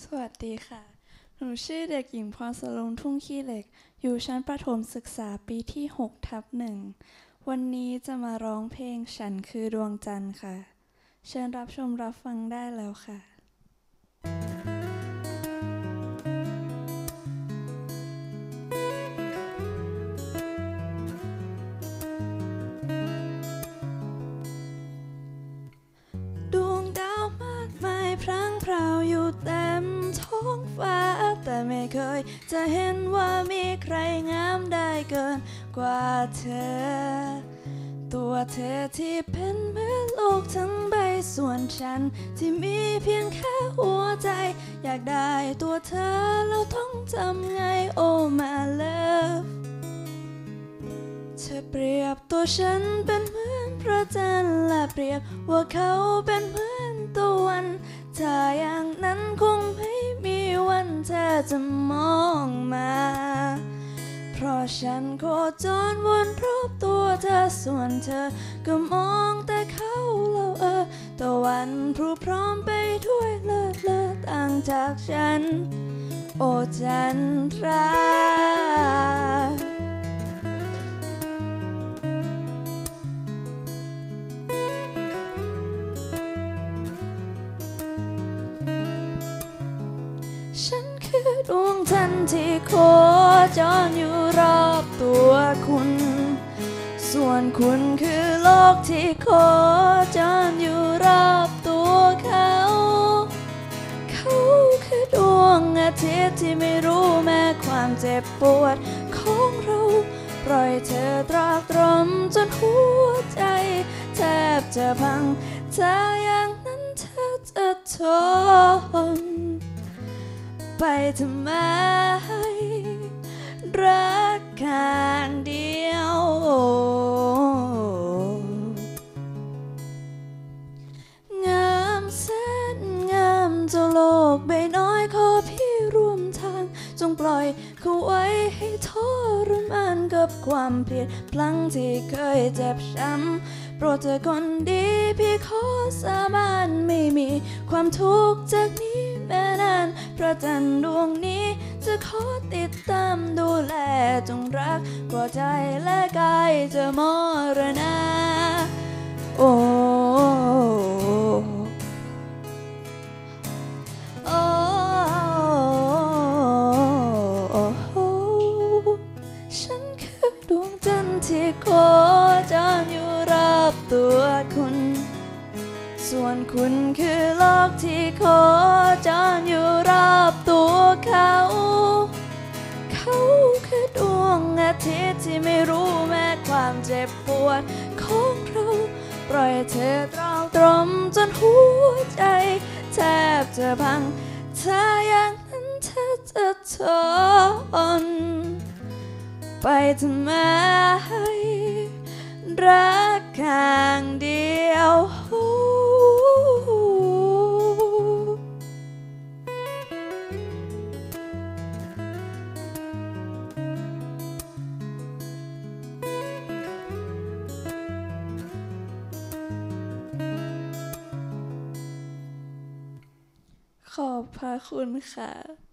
สวัสดีค่ะ หนูชื่อเด็กหญิงพรสรงทุ่งขี้เหล็ก อยู่ชั้นประถมศึกษาปีที่6/1 วันนี้จะมาร้องเพลงฉันคือดวงจันทร์ค่ะ เชิญรับชมรับฟังได้แล้วค่ะดวงดาวมากมายพรั่งพราวอยู่เต็มท้องฟ้าแต่ไม่เคยจะเห็นว่ามีใครงามได้เกินกว่าเธอตัวเธอที่เป็นเหมือนโลกทั้งใบส่วนฉันที่มีเพียงแค่หัวใจอยากได้ตัวเธอแล้วต้องทำไง Oh my love เธอเปรียบตัวฉันเป็นเหมือนพระจันทร์และเปรียบว่าเขาเป็นเหมือนตะวันถ้าอย่างนั้นคงไม่มีวันเธอจะมองมาเพราะฉันโคจรวนรอบตัวเธอส่วนเธอก็มองแต่เขาแล้วตะวันพรูพร้อมไปด้วยเลิศต่างจากฉันโอ้จันทราฉันคือดวงจันทร์ที่โคจรอยู่รอบตัวคุณส่วนคุณคือโลกที่โคจรอยู่รอบตัวเขาเขาคือดวงอาทิตย์ที่ไม่รู้แม้ความเจ็บปวดของเราปล่อยเธอตรากตรำจนหัวใจแทบจะพังถ้าอย่างนั้นเธอจะทนไปทำไมรักข้างเดียวงามแสนงามเจ้าโลกใบน้อยขอพี่ร่วมทางจงปล่อยเขาไว้ให้ทรมานกับความเปลี่ยนพลั้งที่เคยเจ็บช้ำโปรดเธอคนดีพี่ขอสาบานไม่มีความทุกข์จากนี้แม้นานพระจันทร์ดวงนี้จะขอติดตามดูแลจงรักกว่าใจและกายจะมรณาโอ้ฉันคือดวงจันทร์ที่โคจรอยู่รอบตัวคุณส่วนคุณคือโลกที่โคจรอยู่รอบตัวเขาเขาคือดวงอาทิตย์ที่ไม่รู้แม้ความเจ็บปวดของเราปล่อยเธอตรากตรำจนหัวใจแทบจะพังถ้าอย่างนั้นเธอจะทนไปทำไมรักข้างเดียวขอบพระคุณค่ะ